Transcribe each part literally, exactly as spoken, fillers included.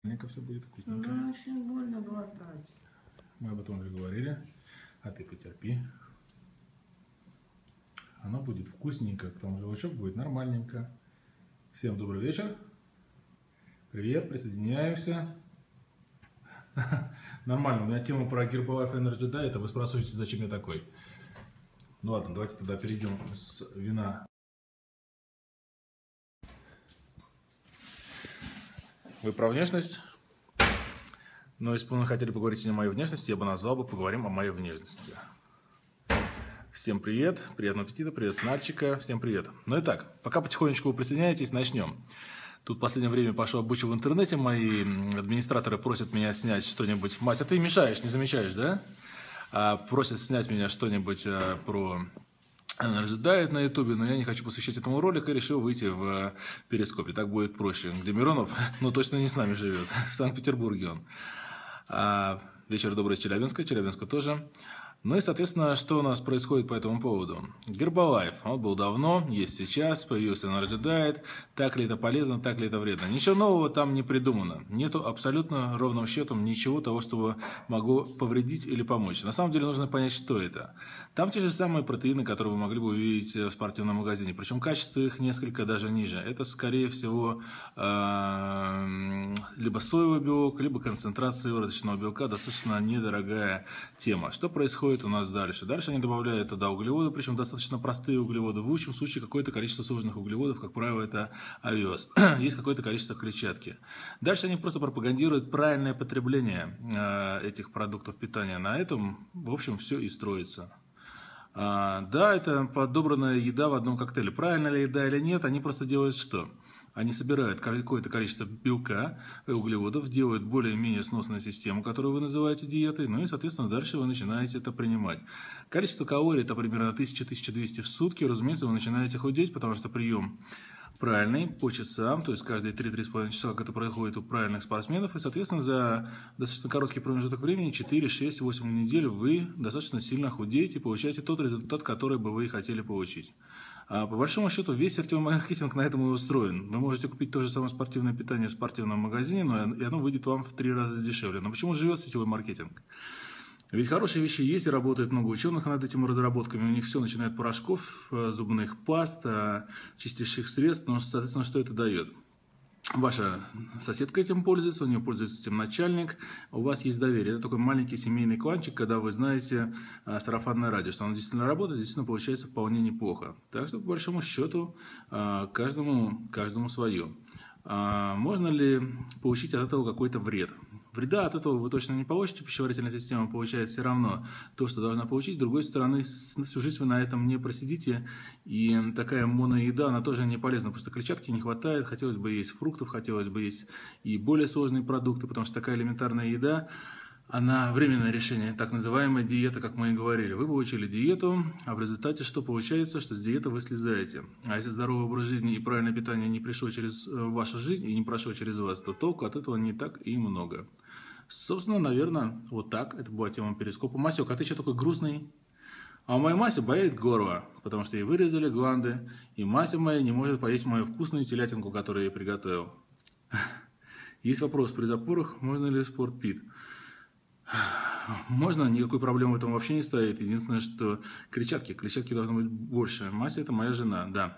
Все будет вкусненько. Ну, очень больно глотать. Мы об этом уже говорили, а ты потерпи. Оно будет вкусненько, к тому же желчок будет нормальненько. Всем добрый вечер. Привет, присоединяемся. Нормально, у меня тема про Herbalife Energy Diet, а вы спрашиваете, зачем я такой. Ну ладно, давайте тогда перейдем с вина. Вы про внешность? Но если бы вы хотели поговорить о моей внешности, я бы назвал бы «Поговорим о моей внешности». Всем привет, приятного аппетита, привет с Нарчика, всем привет. Ну и так, пока потихонечку вы присоединяетесь, начнем. Тут в последнее время пошел обучить в интернете, мои администраторы просят меня снять что-нибудь. Мася, ты мешаешь, не замечаешь, да? А, просят снять меня что-нибудь а, про Energy Diet на ютубе, но я не хочу посвящать этому ролик и решил выйти в перископе, так будет проще. Где Миронов, ну точно не с нами живет, в Санкт-Петербурге он. А, вечер добрый из Челябинска, Челябинска тоже. Ну и, соответственно, что у нас происходит по этому поводу? Herbalife, он был давно, есть сейчас, появился Energy Diet. Так ли это полезно, так ли это вредно? Ничего нового там не придумано. Нету абсолютно ровным счетом ничего того, что могло повредить или помочь. На самом деле нужно понять, что это. Там те же самые протеины, которые вы могли бы увидеть в спортивном магазине. Причем качество их несколько даже ниже. Это, скорее всего, либо соевый белок, либо концентрация сывороточного белка. Достаточно недорогая тема. Что происходит у нас дальше? Дальше они добавляют туда углеводы, причем достаточно простые углеводы. В лучшем случае какое-то количество сложных углеводов, как правило, это овес. Есть какое-то количество клетчатки. Дальше они просто пропагандируют правильное потребление э, этих продуктов питания. На этом, в общем, все и строится. А, да, это подобранная еда в одном коктейле. Правильно ли еда или нет, они просто делают что? Они собирают какое-то количество белка и углеводов, делают более-менее сносную систему, которую вы называете диетой, ну и, соответственно, дальше вы начинаете это принимать. Количество калорий – это примерно тысяча — тысяча двести в сутки. Разумеется, вы начинаете худеть, потому что прием правильный по часам, то есть каждые три — три с половиной часа, как это происходит у правильных спортсменов, и, соответственно, за достаточно короткий промежуток времени, четыре, шесть, восемь недель, вы достаточно сильно худеете и получаете тот результат, который бы вы хотели получить. А по большому счету, весь сетевой маркетинг на этом и устроен. Вы можете купить то же самое спортивное питание в спортивном магазине, но и оно выйдет вам в три раза дешевле. Но почему живет сетевой маркетинг? Ведь хорошие вещи есть и работает много ученых над этими разработками. У них все начинает от порошков, зубных паст, чистящих средств. Но, соответственно, что это дает? Ваша соседка этим пользуется, у нее пользуется этим начальник, у вас есть доверие. Это такой маленький семейный кланчик, когда вы знаете а, сарафанное радио, что оно действительно работает, действительно получается вполне неплохо. Так что, по большому счету, а, каждому, каждому свое. А, можно ли получить от этого какой-то вред? Вреда от этого вы точно не получите, пищеварительная система получает все равно то, что должна получить. С другой стороны, всю жизнь вы на этом не просидите, и такая моноеда, она тоже не полезна, потому что клетчатки не хватает, хотелось бы есть фруктов, хотелось бы есть и более сложные продукты, потому что такая элементарная еда, она временное решение, так называемая диета, как мы и говорили. Вы получили диету, а в результате что получается? Что с диеты вы слезаете. А если здоровый образ жизни и правильное питание не пришло через вашу жизнь и не прошло через вас, то толку от этого не так и много. Собственно, наверное, вот так. Это была тема перископа. Масек, а ты что такой грустный? А у моей Маси болит горло, потому что ей вырезали гланды, и Мася моя не может поесть мою вкусную телятинку, которую я ей приготовил. Есть вопрос при запорах, можно ли спортпит? Можно, никакой проблемы в этом вообще не стоит. Единственное, что клетчатки, клетчатки должно быть больше. Мася – это моя жена, да.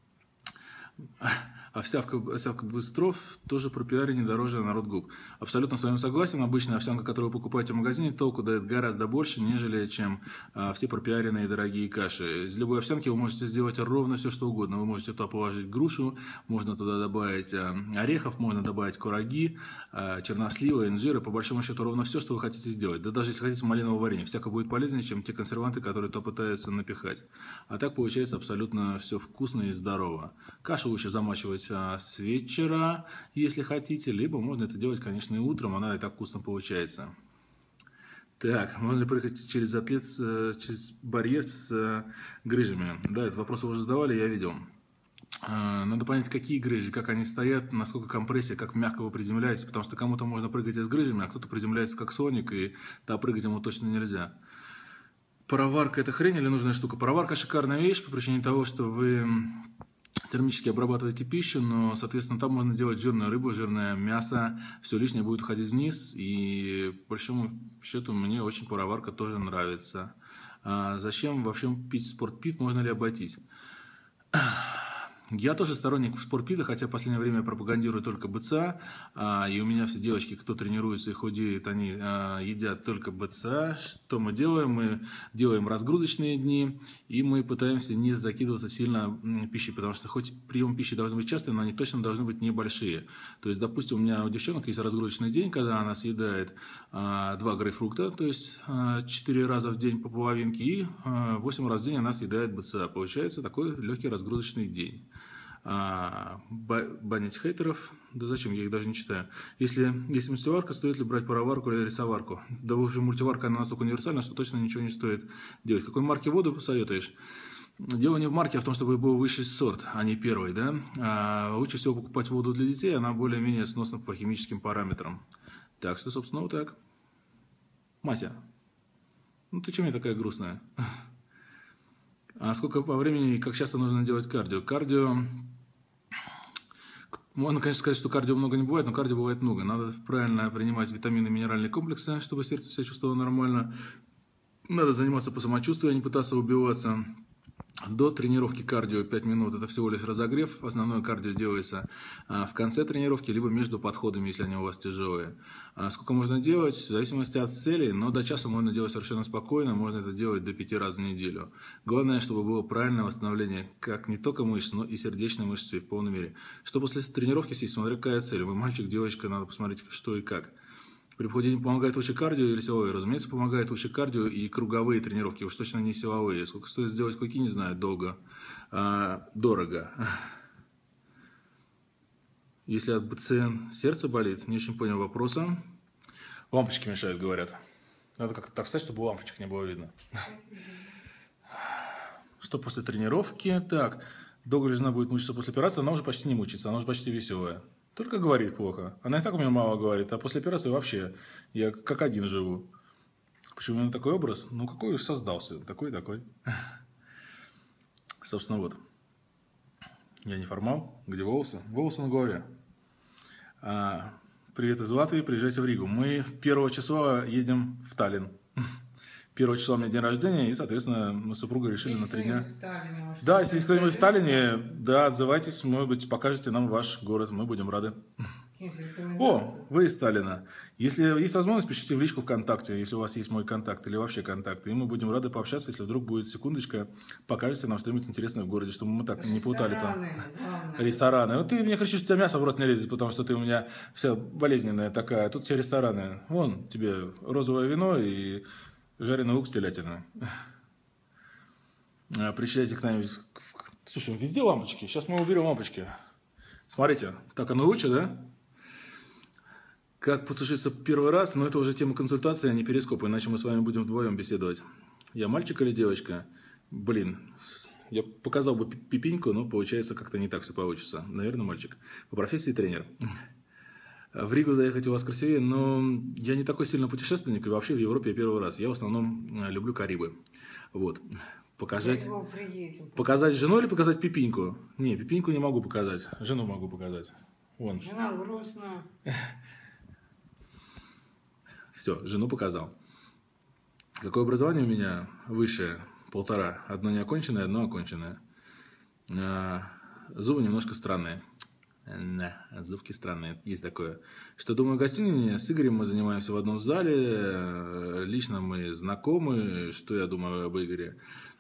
Овсянка, овсянка Быстров тоже пропиарение дороже на Ротгуб. Абсолютно с вами согласен. Обычная овсянка, которую вы покупаете в магазине, толку дает гораздо больше, нежели чем а, все пропиаренные дорогие каши. Из любой овсянки вы можете сделать ровно все, что угодно. Вы можете туда положить грушу, можно туда добавить а, орехов, можно добавить кураги, а, чернослива, инжира. По большому счету ровно все, что вы хотите сделать. Да даже если хотите малинового варенья, всяко будет полезнее, чем те консерванты, которые то пытаются напихать. А так получается абсолютно все вкусно и здорово. Кашу лучше замачивать с вечера, если хотите, либо можно это делать, конечно, и утром, она и так вкусно получается. Так, можно ли проехать через атлет, через барьер с грыжами? Да, этот вопрос вы уже задавали, я видел. Надо понять, какие грыжи, как они стоят, насколько компрессия, как мягко вы приземляетесь, потому что кому-то можно прыгать и с грыжами, а кто-то приземляется как Соник, и да, прыгать ему точно нельзя. Пароварка – это хрень или нужная штука? Пароварка – шикарная вещь по причине того, что вы термически обрабатываете пищу, но, соответственно, там можно делать жирную рыбу, жирное мясо, все лишнее будет уходить вниз, и по большому счету мне очень пароварка тоже нравится. А зачем вообще пить спортпит, можно ли обойтись? Я тоже сторонник спортпита, хотя в последнее время пропагандирую только БЦА, а, и у меня все девочки, кто тренируется и худеет, они а, едят только БЦА. Что мы делаем? Мы делаем разгрузочные дни, и мы пытаемся не закидываться сильно пищей, потому что хоть прием пищи должен быть частый, но они точно должны быть небольшие. То есть, допустим, у меня у девчонок есть разгрузочный день, когда она съедает а, два грейпфрукта, то есть а, четыре раза в день по половинке, и а, восемь раз в день она съедает БЦА. Получается такой легкий разгрузочный день. А, банить хейтеров, да зачем, я их даже не читаю. Если есть мультиварка, стоит ли брать пароварку или рисоварку? Да, в общем, мультиварка, она настолько универсальна, что точно ничего не стоит делать. Какой марки воду посоветуешь? Дело не в марке, а в том, чтобы был высший сорт, а не первый, да? А лучше всего покупать воду для детей, она более-менее сносна по химическим параметрам. Так что, собственно, вот так. Мася, ну ты чем мне такая грустная? А сколько по времени и как часто нужно делать кардио? Кардио... Можно, конечно, сказать, что кардио много не бывает, но кардио бывает много. Надо правильно принимать витамины и минеральные комплексы, чтобы сердце себя чувствовало нормально. Надо заниматься по самочувствию, а не пытаться убиваться. До тренировки кардио пять минут – это всего лишь разогрев. Основное кардио делается в конце тренировки, либо между подходами, если они у вас тяжелые. Сколько можно делать? В зависимости от целей, но до часа можно делать совершенно спокойно. Можно это делать до пяти раз в неделю. Главное, чтобы было правильное восстановление как не только мышц, но и сердечной мышцы в полной мере. Что после тренировки съесть, смотря какая цель. Вы мальчик, девочка, надо посмотреть, что и как. При похудении помогает лучше кардио или силовые? Разумеется, помогает лучше кардио и круговые тренировки, уж точно не силовые. Сколько стоит сделать куки, не знаю, долго, а, дорого. Если от БЦН сердце болит, не очень понял вопроса. Лампочки мешают, говорят. Надо как-то так встать, чтобы лампочек не было видно. Что после тренировки? Так, долго ли жена будет мучиться после операции? Она уже почти не мучится, она уже почти веселая. Только говорит плохо. Она и так у меня мало говорит, а после операции вообще я как один живу. Почему у меня такой образ? Ну, какой уж создался. Такой-такой. Собственно, вот. Я не формал. Где волосы? Волосы на голове. А, привет из Латвии. Приезжайте в Ригу. Мы первого числа едем в Таллин. Первого числа у меня день рождения, и, соответственно, мы с супругой решили если на три дня. Таллине, да, если есть кто-нибудь в Таллине, да, отзывайтесь, может быть, покажете нам ваш город, мы будем рады. О, вы из Таллина. Если есть возможность, пишите в личку ВКонтакте, если у вас есть мой контакт или вообще контакты, и мы будем рады пообщаться, если вдруг будет секундочка, покажете нам что-нибудь интересное в городе, чтобы мы так рестораны, не путали там. Главное. Рестораны. Вот ты мне кричишь, что у тебя мясо в рот не лезет, потому что ты у меня вся болезненная такая, тут все рестораны. Вон тебе розовое вино и... жареный лук с телятиной. Приезжайте к нам. Слушай, везде лампочки. Сейчас мы уберем лампочки. Смотрите, так оно лучше, да? Как подсушиться первый раз, но это уже тема консультации, а не перископа, иначе мы с вами будем вдвоем беседовать. Я мальчик или девочка? Блин, я показал бы пипиньку, но получается как-то не так все получится. Наверное, мальчик. По профессии тренер. В Ригу заехать у вас красивее, но я не такой сильный путешественник, и вообще в Европе я первый раз. Я в основном люблю Карибы. Вот. Показать, показать жену или показать пипиньку? Не, пипиньку не могу показать, жену могу показать. Вон. Жена грустная. Все, жену показал. Какое образование у меня? Высшее, полтора. Одно неоконченное, одно оконченное. Зубы немножко странные. Да, отзывки странные, есть такое. Что думаю о гостинице? С Игорем мы занимаемся в одном зале. Лично мы знакомы. Что я думаю об Игоре?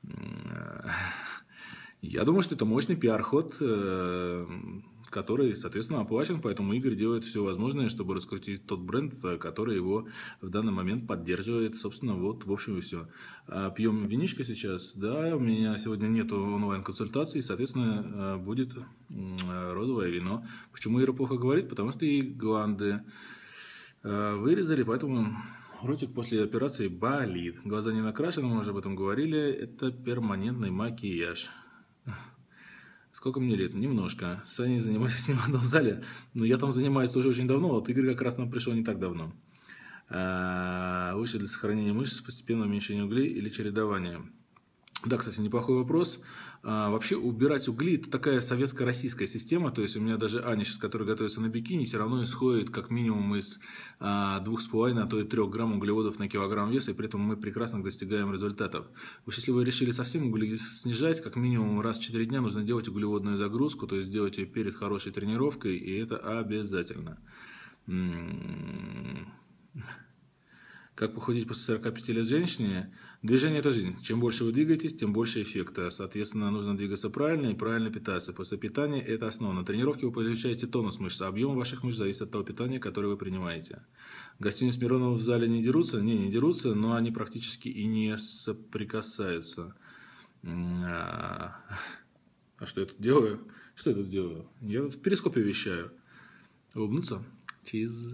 Я думаю, что это мощный пиар-ход, который, соответственно, оплачен, поэтому Игорь делает все возможное, чтобы раскрутить тот бренд, который его в данный момент поддерживает. Собственно, вот, в общем, и все. Пьем винишко сейчас, да, у меня сегодня нету онлайн-консультаций, соответственно, будет розовое вино. Почему Ира плохо говорит? Потому что ей гланды вырезали, поэтому ротик после операции болит. Глаза не накрашены, мы уже об этом говорили, это перманентный макияж. Сколько мне лет? Немножко. С Аней занимаюсь с ним в одном зале, но я там занимаюсь тоже очень давно, а вот Игорь как раз нам пришел не так давно. А, лучше для сохранения мышц, постепенного уменьшения углей или чередования. Да, кстати, неплохой вопрос. А, вообще убирать угли – это такая советско-российская система. То есть у меня даже Аня сейчас, которая готовится на бикини, все равно исходит как минимум из а, двух с половиной, а то и трех грамм углеводов на килограмм веса, и при этом мы прекрасно достигаем результатов. Уж если вы решили совсем угли снижать, как минимум раз в четыре дня нужно делать углеводную загрузку, то есть делать ее перед хорошей тренировкой, и это обязательно. Как похудеть после сорока пяти лет женщине? Движение – это жизнь. Чем больше вы двигаетесь, тем больше эффекта. Соответственно, нужно двигаться правильно и правильно питаться. После питания – это основа. На тренировке вы получаете тонус мышц, а объем ваших мышц зависит от того питания, которое вы принимаете. Гостиниц Миронова в зале не дерутся? Не, не дерутся, но они практически и не соприкасаются. А что я тут делаю? Что я тут делаю? Я тут в перископе вещаю. Улыбнуться? Чиз.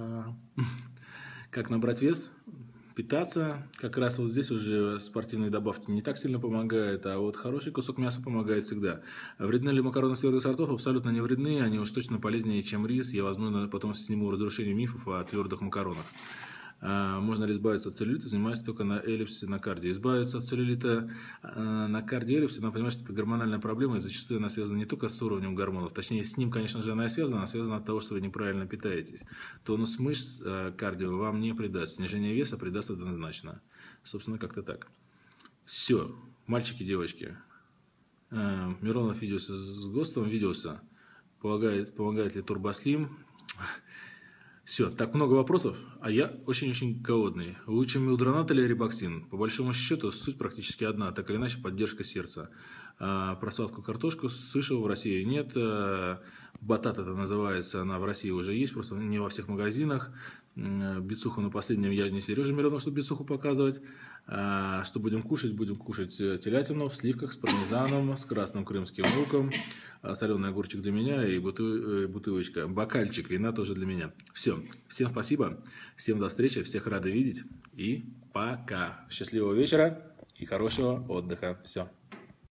Как набрать вес? Питаться. Как раз вот здесь уже спортивные добавки не так сильно помогают, а вот хороший кусок мяса помогает всегда. Вредны ли макароны твердых сортов? Абсолютно не вредны, они уж точно полезнее, чем рис. Я, возможно, потом сниму разрушение мифов о твердых макаронах. А, можно ли избавиться от целлюлита, занимаясь только на эллипсе, на карде? Избавиться от целлюлита а, на карде, эллипсе, надо понимать, что это гормональная проблема, и зачастую она связана не только с уровнем гормонов, точнее, с ним, конечно же, она и связана, она связана от того, что вы неправильно питаетесь. Тонус мышц а, кардио вам не придаст, снижение веса придаст однозначно. Собственно, как-то так. Все, мальчики, девочки. А, Миронов виделся с ГОСТом, виделся. Помогает, помогает ли Турбослим? Все, так много вопросов, а я очень-очень голодный. Лучше милдронат или рибоксин? По большому счету, суть практически одна, так или иначе поддержка сердца. А, про сладкую картошку слышал, в России нет. А, батат это называется, она в России уже есть, просто не во всех магазинах. Бицуху на последнем я не Сережа Миронов, чтобы бицуху показывать. А, что будем кушать? Будем кушать телятину в сливках с пармезаном, с красным крымским луком, соленый огурчик для меня и бутылочка, бокальчик вина тоже для меня. Все, всем спасибо, всем до встречи, всех рады видеть и пока. Счастливого вечера и хорошего отдыха. Все.